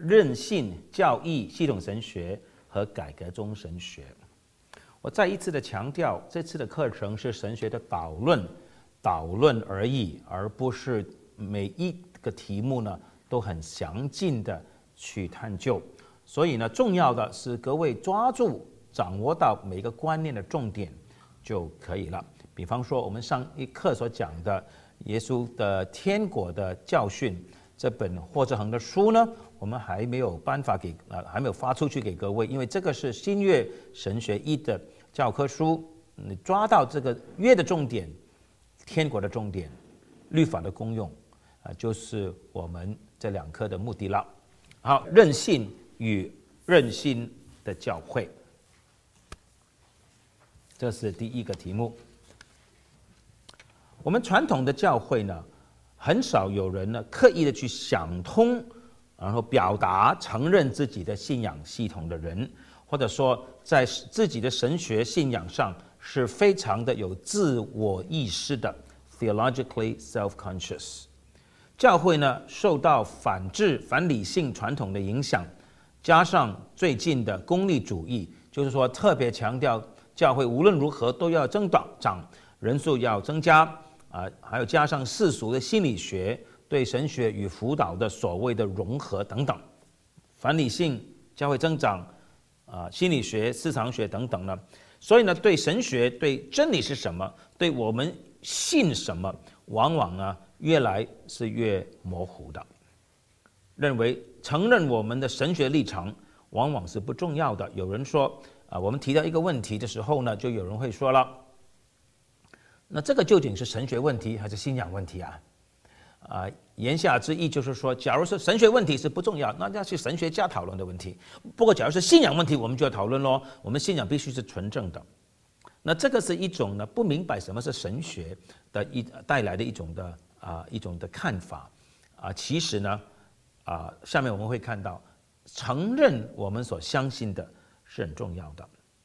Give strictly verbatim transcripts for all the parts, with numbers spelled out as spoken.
任性教义、系统神学和改革中神学。我再一次的强调，这次的课程是神学的导论，导论而已，而不是每一个题目呢都很详尽的去探究。所以呢，重要的是各位抓住、掌握到每个观念的重点就可以了。比方说，我们上一课所讲的耶稣的天国的教训。这本霍志恒的书呢，我们还没有办法给呃，还没有发出去给各位，因为这个是新约神学一的教科书，你抓到这个约的重点、天国的重点、律法的功用啊、呃，就是我们这两课的目的了。好，任性与任性的教会，这是第一个题目。我们传统的教会呢，很少有人呢刻意的去想通，然后表达承认自己的信仰系统的人，或者说在自己的神学信仰上是非常的有自我意识的 theologically self-conscious。教会呢受到反智、反理性传统的影响，加上最近的功利主义，就是说特别强调教会无论如何都要增长，人数要增加。啊，还有加上世俗的心理学对神学与辅导的所谓的融合等等，反理性、教会增长、啊心理学、市场学等等呢，所以呢，对神学、对真理是什么、对我们信什么，往往呢越来是越模糊的，认为承认我们的神学立场往往是不重要的。有人说啊，我们提到一个问题的时候呢，就有人会说了。那这个究竟是神学问题还是信仰问题啊？啊、呃，言下之意就是说，假如说神学问题是不重要，那要去神学家讨论的问题。不过，假如是信仰问题，我们就要讨论咯。我们信仰必须是纯正的。那这个是一种呢不明白什么是神学的一带来的一种的啊、呃、一种的看法啊、呃。其实呢啊、呃，下面我们会看到，承认我们所相信的是很重要的。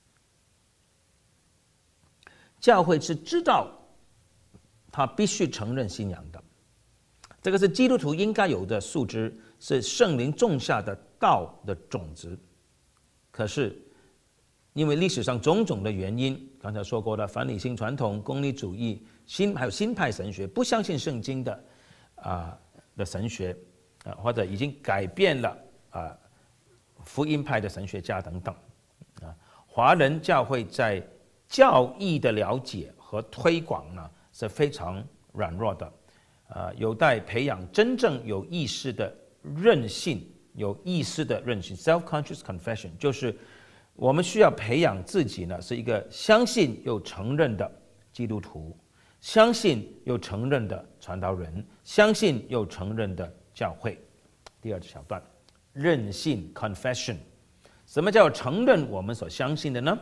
教会是知道他必须承认信仰的，这个是基督徒应该有的素质，是圣灵种下的道的种子。可是因为历史上种种的原因，刚才说过了，反理性传统、功利主义、新还有新派神学，不相信圣经的啊、呃、的神学啊、呃，或者已经改变了啊、呃、福音派的神学家等等啊、呃，华人教会在教义的了解和推广呢是非常软弱的，呃，有待培养真正有意识的韧性，有意识的韧性 （self-conscious confession）， 就是我们需要培养自己呢是一个相信又承认的基督徒，相信又承认的传道人，相信又承认的教会。第二小段，韧性 confession， 什么叫承认我们所相信的呢？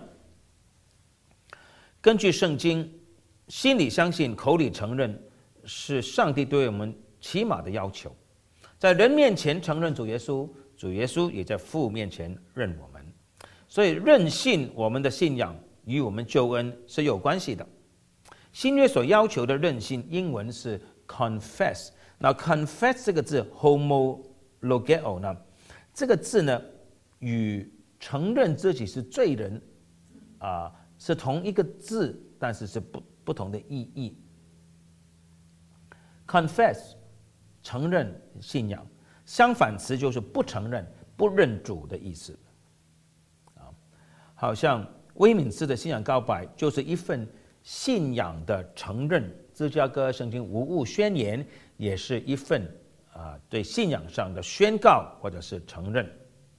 根据圣经，心里相信，口里承认，是上帝对我们起码的要求。在人面前承认主耶稣，主耶稣也在父面前认我们。所以，认信我们的信仰与我们救恩是有关系的。新约所要求的认信，英文是 confess。那 confess 这个字 homologeo 呢，这个字呢，与承认自己是罪人啊。呃是同一个字，但是是不不同的意义。confess 承认信仰，相反词就是不承认、不认主的意思。啊，好像威敏斯的信仰告白就是一份信仰的承认，芝加哥圣经无误宣言也是一份啊对信仰上的宣告或者是承认。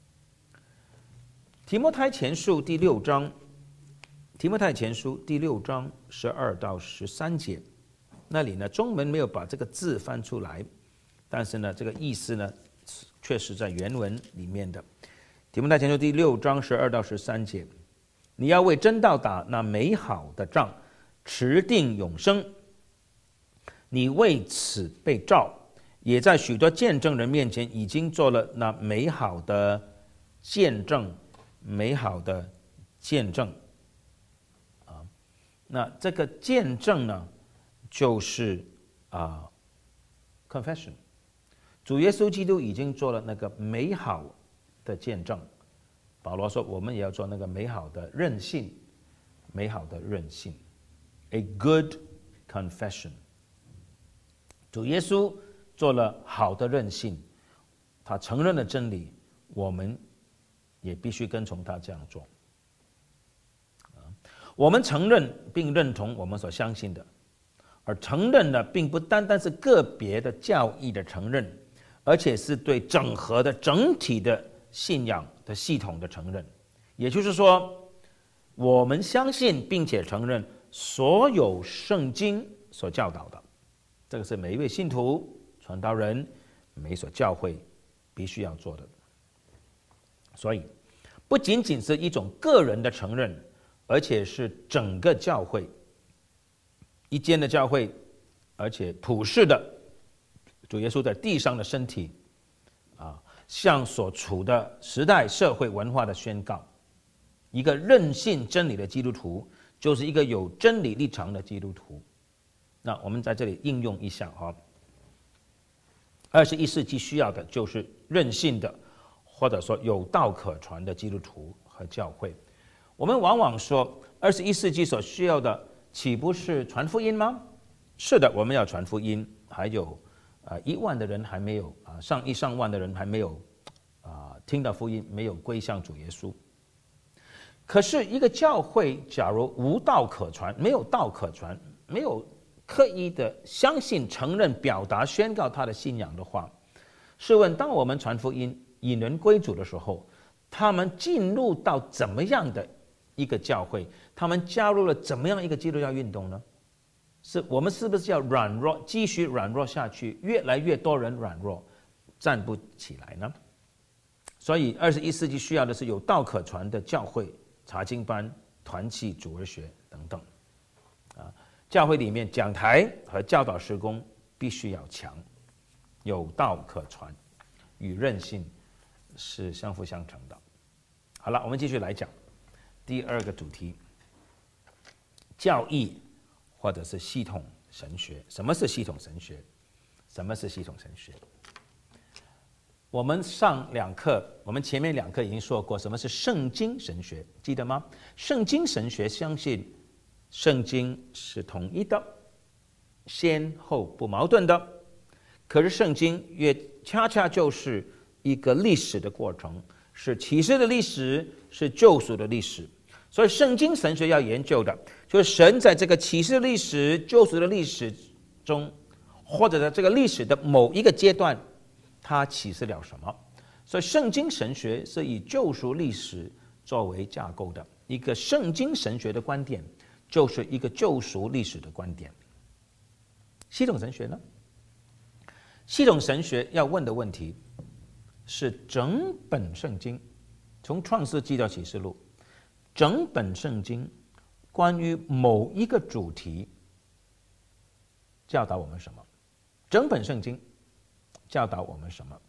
提摩太前书第六章。提摩太前书第六章十二到十三节，那里呢中文没有把这个字翻出来，但是呢这个意思呢确实在原文里面的。提摩太前书第六章十二到十三节，你要为真道打那美好的仗，持定永生。你为此被召，也在许多见证人面前已经做了那美好的见证，美好的见证。那这个见证呢，就是啊、呃、confession， 主耶稣基督已经做了那个美好的见证。保罗说，我们也要做那个美好的韧性，美好的韧性 ，a good confession。主耶稣做了好的韧性，他承认了真理，我们也必须跟从他这样做。我们承认并认同我们所相信的，而承认的并不单单是个别的教义的承认，而且是对整合的整体的信仰的系统的承认。也就是说，我们相信并且承认所有圣经所教导的，这个是每一位信徒、传道人、每一所教会必须要做的。所以，不仅仅是一种个人的承认，而且是整个教会一间的教会，而且普世的主耶稣在地上的身体啊，向所处的时代、社会、文化的宣告。一个认信真理的基督徒，就是一个有真理立场的基督徒。那我们在这里应用一下哈，二十一世纪需要的就是认信的，或者说有道可传的基督徒和教会。我们往往说，二十一世纪所需要的岂不是传福音吗？是的，我们要传福音，还有啊一万的人还没有啊，上亿上万的人还没有啊听到福音，没有归向主耶稣。可是，一个教会假如无道可传，没有道可传，没有刻意的相信、承认、表达、宣告他的信仰的话，试问，当我们传福音、引人归主的时候，他们进入到怎么样的一个教会？他们加入了怎么样一个基督教运动呢？是我们是不是要软弱，继续软弱下去？越来越多人软弱，站不起来呢？所以，二十一世纪需要的是有道可传的教会。查经班、团契、主日学等等，啊，教会里面讲台和教导事工必须要强，有道可传，与韧性是相辅相成的。好了，我们继续来讲第二个主题：教义或者是系统神学。什么是系统神学？什么是系统神学？我们上两课，我们前面两课已经说过，什么是圣经神学，记得吗？圣经神学相信圣经是统一的，先后不矛盾的。可是圣经也恰恰就是一个历史的过程，是启示的历史，是救赎的历史。所以圣经神学要研究的，就是神在这个启示历史、救赎的历史中，或者在这个历史的某一个阶段，它启示了什么？所以圣经神学是以救赎历史作为架构的。一个圣经神学的观点，就是一个救赎历史的观点。系统神学呢？系统神学要问的问题是整本圣经，从创世纪到启示录，整本圣经关于某一个主题教导我们什么？整本圣经教导我们什么？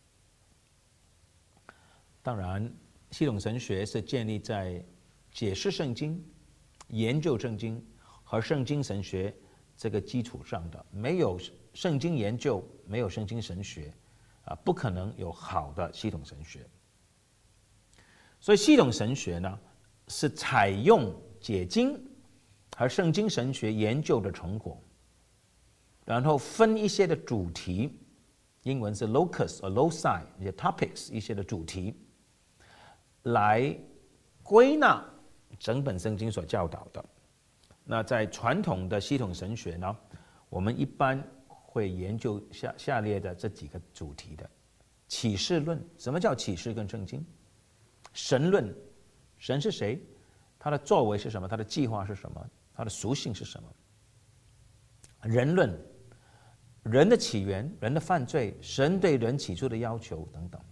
当然，系统神学是建立在解释圣经、研究圣经和圣经神学这个基础上的。没有圣经研究，没有圣经神学，啊，不可能有好的系统神学。所以，系统神学呢，是采用解经和圣经神学研究的成果，然后分一些的主题。英文是 locus 或 loci， 一些 topics， 一些的主题，来归纳整本圣经所教导的。那在传统的系统神学呢，我们一般会研究下下列的这几个主题的：启示论，什么叫启示跟圣经？神论，神是谁？他的作为是什么？他的计划是什么？他的属性是什么？人论。人的起源、人的犯罪、神对人起初的要求等等。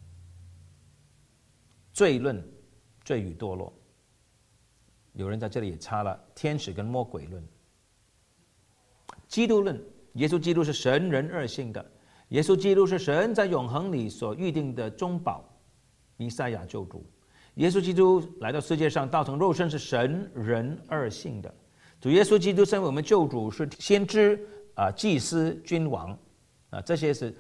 罪论，罪与堕落，有人在这里也插了天使跟魔鬼论。基督论，耶稣基督是神人二性的，耶稣基督是神在永恒里所预定的中保，弥赛亚救主。耶稣基督来到世界上，道成肉身是神人二性的。主耶稣基督身为我们救主，是先知。啊，祭司、君王，啊，这些是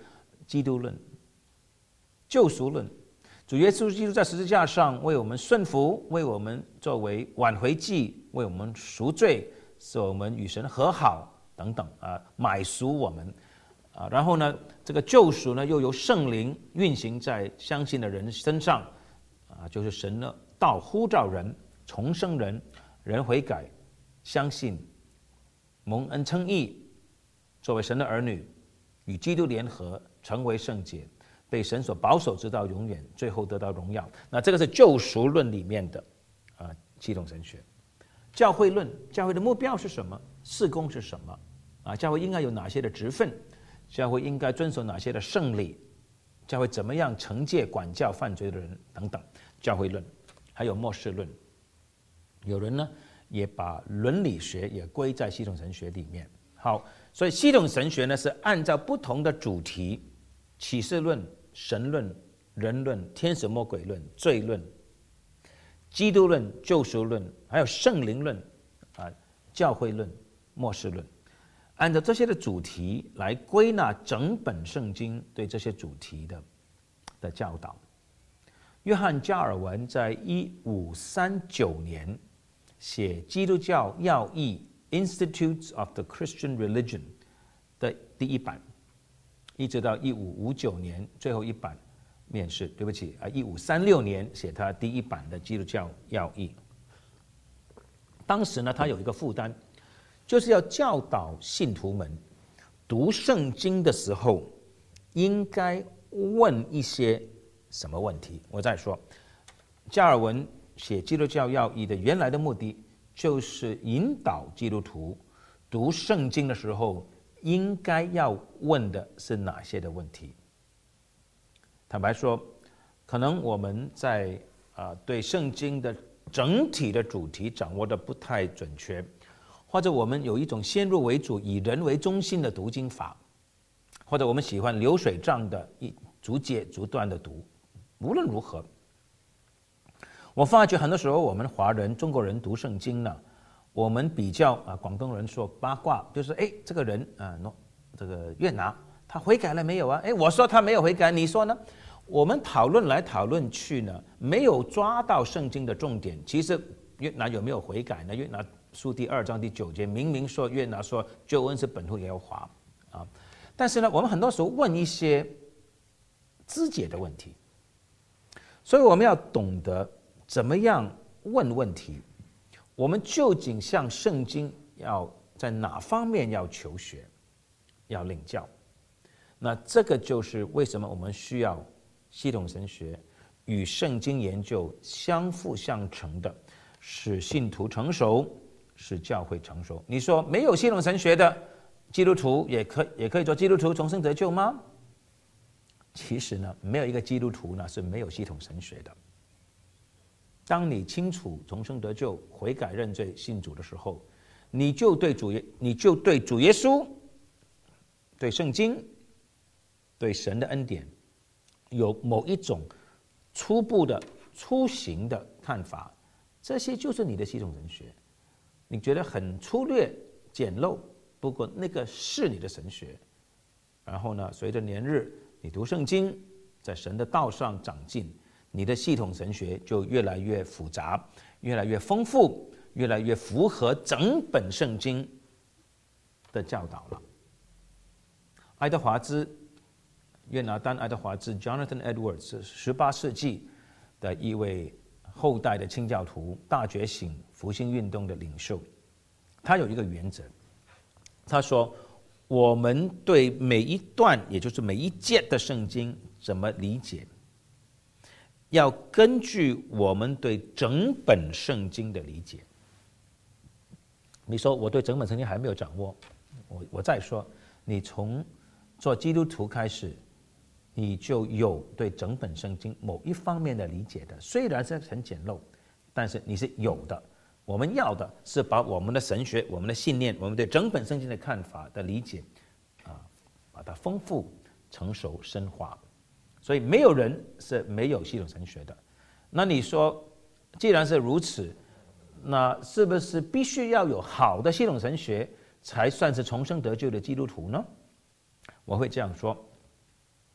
基督论、救赎论。主耶稣基督在十字架上为我们顺服，为我们作为挽回祭，为我们赎罪，使我们与神和好等等啊，买赎我们啊。然后呢，这个救赎呢，又由圣灵运行在相信的人身上啊，就是神的道呼召人、重生人，人悔改、相信、蒙恩称义，作为神的儿女，与基督联合，成为圣洁。被神所保守直到永远，最后得到荣耀。那这个是救赎论里面的啊系统神学。教会论，教会的目标是什么？事工是什么？啊，教会应该有哪些的职分？教会应该遵守哪些的圣礼？教会怎么样惩戒管教犯罪的人等等？教会论，还有末世论。有人呢也把伦理学也归在系统神学里面。好，所以系统神学呢是按照不同的主题，启示论、神论、人论、天使魔鬼论、罪论、基督论、救赎论，还有圣灵论啊、教会论、末世论，按照这些的主题来归纳整本圣经对这些主题的的教导。约翰加尔文在一五三九年写《基督教要义》（Institutes of the Christian Religion） 的第一版。一直到一五五九年最后一版面世，对不起啊，一五三六年写他第一版的《基督教要义》。当时呢，他有一个负担，就是要教导信徒们读圣经的时候应该问一些什么问题。我再说，加尔文写《基督教要义》的原来的目的，就是引导基督徒读圣经的时候应该要问的是哪些的问题？坦白说，可能我们在啊对圣经的整体的主题掌握的不太准确，或者我们有一种先入为主、以人为中心的读经法，或者我们喜欢流水账的一逐节逐段的读。无论如何，我发觉很多时候我们华人、中国人读圣经呢，我们比较啊，广东人说八卦，就是哎，这个人啊，这个约拿他悔改了没有啊？哎，我说他没有悔改，你说呢？我们讨论来讨论去呢，没有抓到圣经的重点。其实约拿有没有悔改呢？约拿书第二章第九节明明说约拿说救恩是本乎耶和华啊，但是呢，我们很多时候问一些枝节的问题，所以我们要懂得怎么样问问题。我们究竟向圣经要在哪方面要求学，要领教？那这个就是为什么我们需要系统神学与圣经研究相辅相成的，使信徒成熟，使教会成熟。你说没有系统神学的基督徒也可也可以做基督徒重生得救吗？其实呢，没有一个基督徒呢是没有系统神学的。当你清楚重生得救、悔改认罪、信主的时候，你就对主耶，你就对主耶稣、对圣经、对神的恩典有某一种初步的、初型的看法，这些就是你的系统神学。你觉得很粗略、简陋，不过那个是你的神学。然后呢，随着年日，你读圣经，在神的道上长进，你的系统神学就越来越复杂，越来越丰富，越来越符合整本圣经的教导了。爱德华兹，约拿丹·爱德华兹 （Jonathan Edwards） 是十八世纪的一位后代的清教徒、大觉醒复兴运动的领袖。他有一个原则，他说：我们对每一段，也就是每一节的圣经怎么理解，要根据我们对整本圣经的理解。你说我对整本圣经还没有掌握，我我再说，你从做基督徒开始，你就有对整本圣经某一方面的理解的，虽然是很简陋，但是你是有的。我们要的是把我们的神学、我们的信念、我们对整本圣经的看法的理解，啊，把它丰富、成熟、深化。所以没有人是没有系统神学的。那你说，既然是如此，那是不是必须要有好的系统神学才算是重生得救的基督徒呢？我会这样说：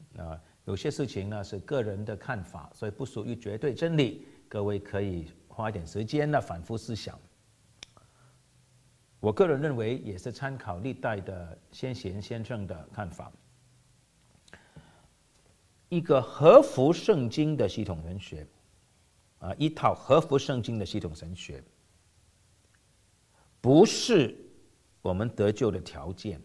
啊，有些事情呢是个人的看法，所以不属于绝对真理。各位可以花一点时间呢反复思想。我个人认为，也是参考历代的先贤先生的看法。一个合乎圣经的系统神学，啊，一套合乎圣经的系统神学，不是我们得救的条件，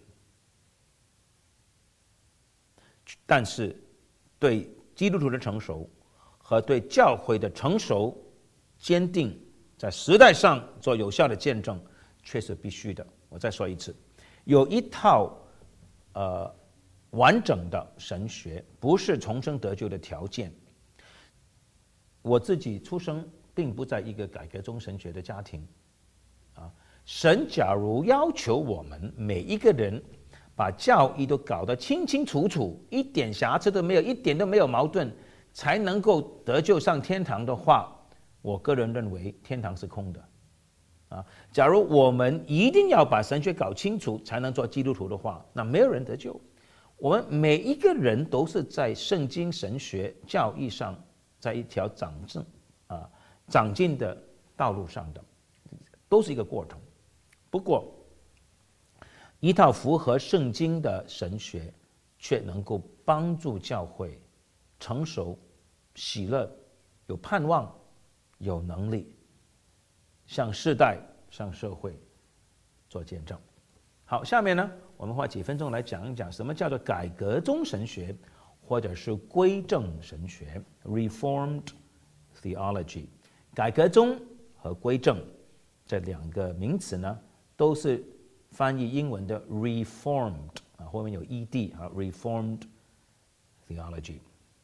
但是对基督徒的成熟和对教会的成熟、坚定，在时代上做有效的见证，却是必须的。我再说一次，有一套呃完整的神学，不是重生得救的条件。我自己出生并不在一个改革宗神学的家庭，啊，神假如要求我们每一个人把教义都搞得清清楚楚，一点瑕疵都没有，一点都没有矛盾，才能够得救上天堂的话，我个人认为天堂是空的。啊，假如我们一定要把神学搞清楚才能做基督徒的话，那没有人得救。我们每一个人都是在圣经神学教义上，在一条长进啊长进的道路上的，都是一个过程。不过，一套符合圣经的神学，却能够帮助教会成熟、喜乐、有盼望、有能力，向世代、向社会做见证。好，下面呢，我们花几分钟来讲一讲什么叫做改革宗神学，或者是归正神学 （Reformed Theology）。改革宗和归正这两个名词呢，都是翻译英文的 Reformed 啊，后面有 ed 啊 ，Reformed Theology。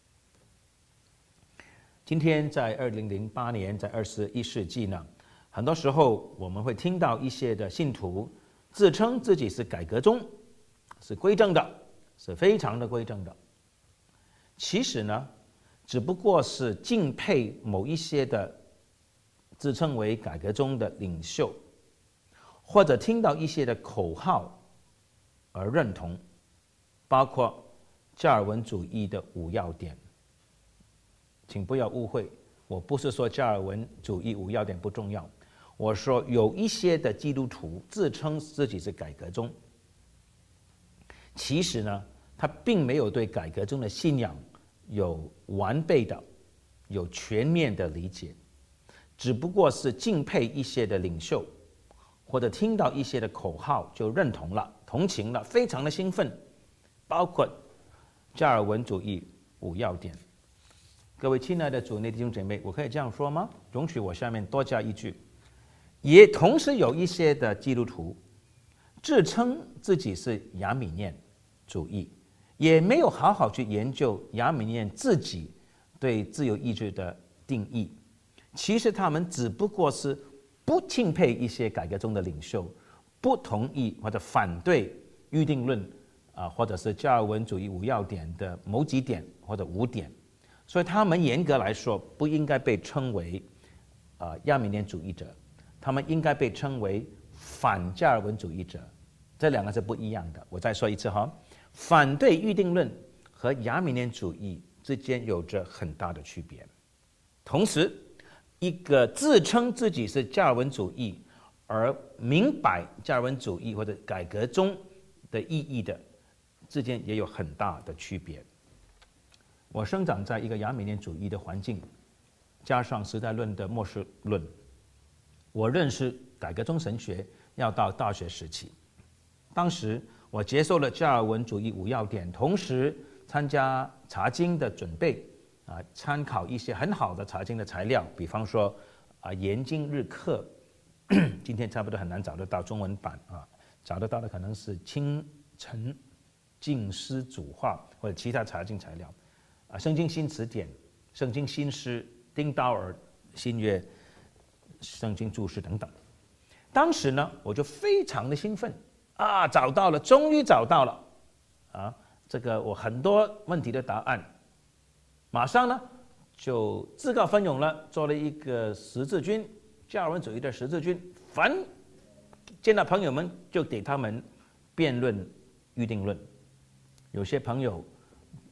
今天在二零零八年，在二十一世纪呢，很多时候我们会听到一些的信徒自称自己是改革宗，是归正的，是非常的归正的。其实呢，只不过是敬佩某一些的自称为改革宗的领袖，或者听到一些的口号而认同，包括加尔文主义的五要点。请不要误会，我不是说加尔文主义五要点不重要。我说有一些的基督徒自称自己是改革宗，其实呢，他并没有对改革宗的信仰有完备的、有全面的理解，只不过是敬佩一些的领袖，或者听到一些的口号就认同了、同情了，非常的兴奋，包括加尔文主义五要点。各位亲爱的主内弟兄姐妹，我可以这样说吗？容许我下面多加一句。也同时有一些的基督徒自称自己是亚米念主义，也没有好好去研究亚米念自己对自由意志的定义。其实他们只不过是不钦佩一些改革宗的领袖，不同意或者反对预定论啊，或者是加尔文主义五要点的某几点或者五点，所以他们严格来说不应该被称为啊亚米念主义者。他们应该被称为反加尔文主义者，这两个是不一样的。我再说一次哈，反对预定论和亚米念主义之间有着很大的区别。同时，一个自称自己是加尔文主义而明白加尔文主义或者改革宗的意义的之间也有很大的区别。我生长在一个亚米念主义的环境，加上时代论的末世论。我认识改革宗神学要到大学时期，当时我接受了加尔文主义五要点，同时参加查经的准备，啊，参考一些很好的查经的材料，比方说啊研经日课，今天差不多很难找得到中文版啊，找得到的可能是清晨静思主话或者其他查经材料，啊，圣经新词典、圣经新诗、丁道尔新约。圣经注释等等，当时呢，我就非常的兴奋啊，找到了，终于找到了啊，这个我很多问题的答案，马上呢就自告奋勇了，做了一个十字军，加尔文主义的十字军，凡见到朋友们就给他们辩论预定论，有些朋友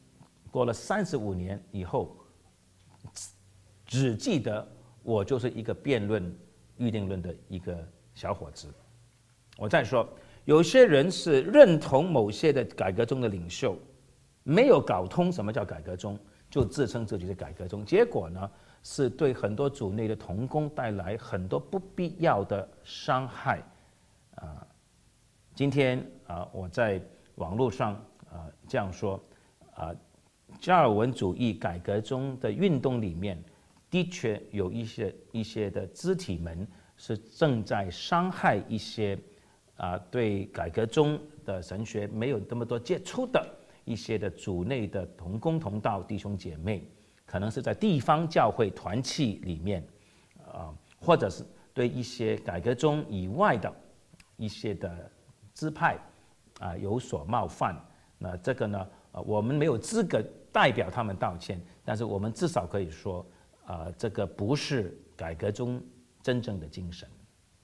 过了三十五年以后，只记得我就是一个辩论预定论的一个小伙子。我再说，有些人是认同某些的改革中的领袖，没有搞通什么叫改革中，就自称自己是改革中，结果呢，是对很多组内的同工带来很多不必要的伤害。啊，今天啊，我在网络上啊这样说，啊，加尔文主义改革中的运动里面，的确有一些一些的肢体们是正在伤害一些啊对改革中的神学没有那么多接触的一些的组内的同工同道弟兄姐妹，可能是在地方教会团契里面，啊，或者是对一些改革中以外的一些的支派啊有所冒犯。那这个呢，啊，我们没有资格代表他们道歉，但是我们至少可以说，啊，这个不是改革中真正的精神。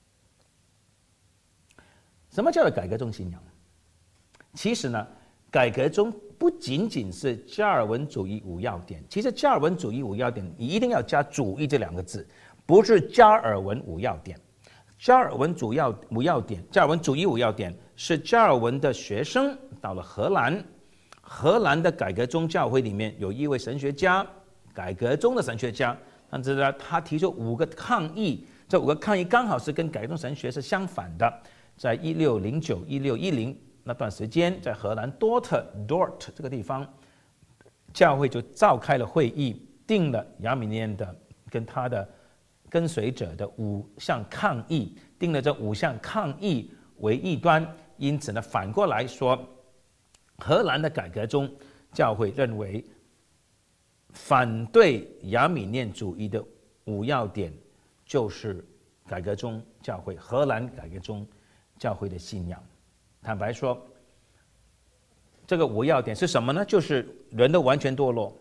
什么叫做改革中信仰？其实呢，改革中不仅仅是加尔文主义五要点，其实加尔文主义五要点，你一定要加主义这两个字，不是加尔文五要点。加尔文主要五要点，加尔文主义五要点是加尔文的学生到了荷兰，荷兰的改革宗教会里面有一位神学家，改革中的神学家，但是呢，他提出五个抗议，这五个抗议刚好是跟改革宗神学是相反的。在一六零九、一六一零那段时间，在荷兰多特 Dort 这个地方，教会就召开了会议，定了亚米念的跟他的跟随者的五项抗议，定了这五项抗议为异端。因此呢，反过来说，荷兰的改革宗教会认为，反对亚米念主义的五要点就是改革宗教会荷兰改革宗教会的信仰。坦白说，这个五要点是什么呢？就是人的完全堕落，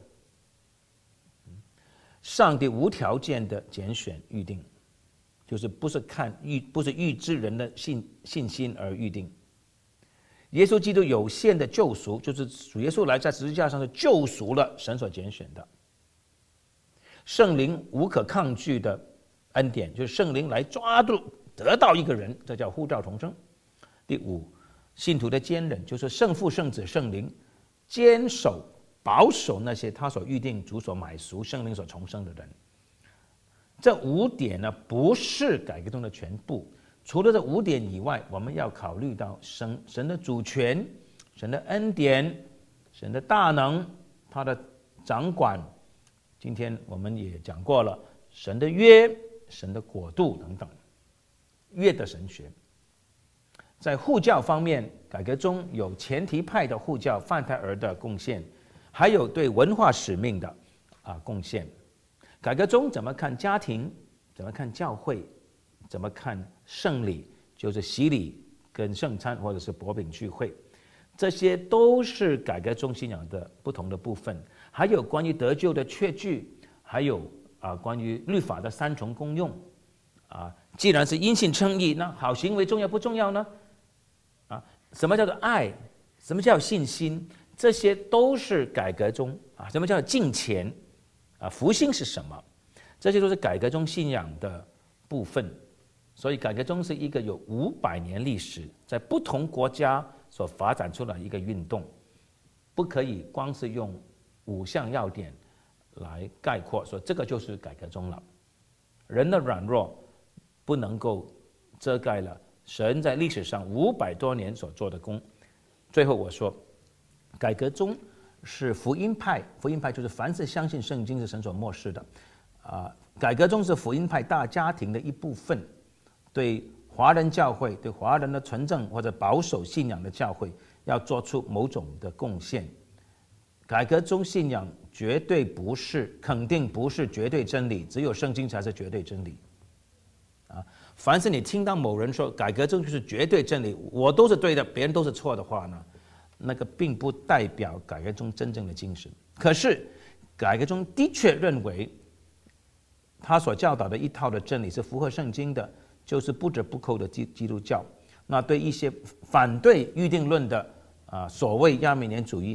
上帝无条件的拣选预定，就是不是看预不是预知人的信信心而预定。耶稣基督有限的救赎，就是主耶稣来在十字架上是救赎了神所拣选的。圣灵无可抗拒的恩典，就是圣灵来抓住得到一个人，这叫呼召重生。第五，信徒的坚忍，就是圣父、圣子、圣灵坚守保守那些他所预定、主所买赎、圣灵所重生的人。这五点呢，不是改革中的全部。除了这五点以外，我们要考虑到神神的主权、神的恩典、神的大能、他的掌管。今天我们也讲过了，神的约、神的国度等等，约的神学。在护教方面，改革中有前提派的护教范泰尔的贡献，还有对文化使命的啊贡献。改革中怎么看家庭？怎么看教会？怎么看圣礼？就是洗礼跟圣餐或者是薄饼聚会，这些都是改革中信仰的不同的部分。还有关于得救的确据，还有啊关于律法的三重功用。啊，既然是因信称义，那好行为重要不重要呢？啊，什么叫做爱？什么叫信心？这些都是改革中啊。什么叫敬虔？啊，福音是什么？这些都是改革中信仰的部分。所以改革中是一个有五百年历史，在不同国家所发展出来一个运动，不可以光是用五项要点来概括，说这个就是改革中了。人的软弱不能够遮盖了神在历史上五百多年所做的功。最后我说，改革中是福音派，福音派就是凡是相信圣经是神所默示的，啊，改革中是福音派大家庭的一部分。对华人教会、对华人的纯正或者保守信仰的教会，要做出某种的贡献。改革中信仰绝对不是，肯定不是绝对真理，只有圣经才是绝对真理。啊，凡是你听到某人说改革中就是绝对真理，我都是对的，别人都是错的话呢，那个并不代表改革中真正的精神。可是改革中的确认为，他所教导的一套的真理是符合圣经的。就是不折不扣的基基督教。那对一些反对预定论的啊所谓亚米念主义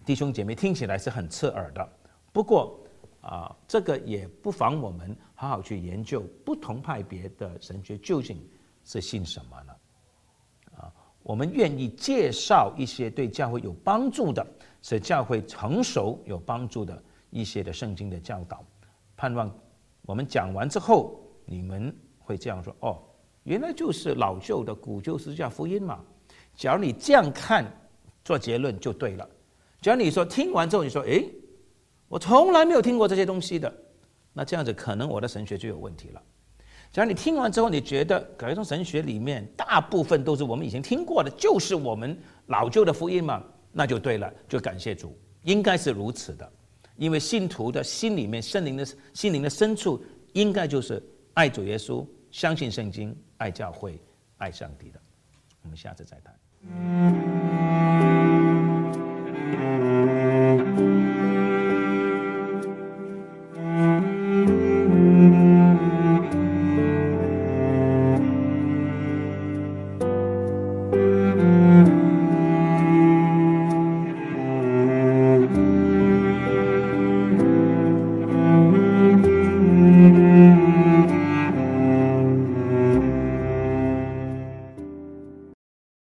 弟兄姐妹听起来是很刺耳的。不过啊，这个也不妨我们好好去研究不同派别的神学究竟是信什么呢？啊，我们愿意介绍一些对教会有帮助的，使教会成熟有帮助的一些的圣经的教导，盼望我们讲完之后，你们会这样说：哦，原来就是老旧的古旧十字架福音嘛。假如你这样看，做结论就对了。假如你说听完之后，你说：诶，我从来没有听过这些东西的，那这样子可能我的神学就有问题了。假如你听完之后，你觉得改宗神学里面大部分都是我们以前听过的，就是我们老旧的福音嘛，那就对了，就感谢主，应该是如此的。因为信徒的心里面，圣灵的心灵的深处，应该就是爱主耶稣、相信圣经、爱教会、爱上帝的。我们下次再谈。